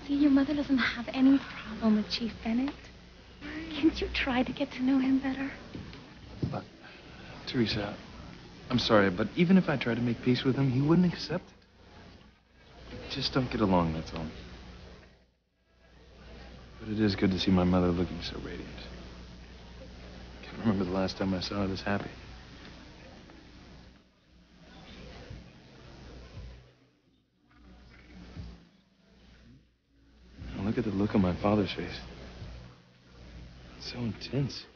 See, your mother doesn't have any problem with Chief Bennett. Can't you try to get to know him better? But, Theresa, I'm sorry, but even if I tried to make peace with him, he wouldn't accept it. We just don't get along, that's all. But it is good to see my mother looking so radiant. Can't remember the last time I saw her this happy. Now look at the look on my father's face. It's so intense.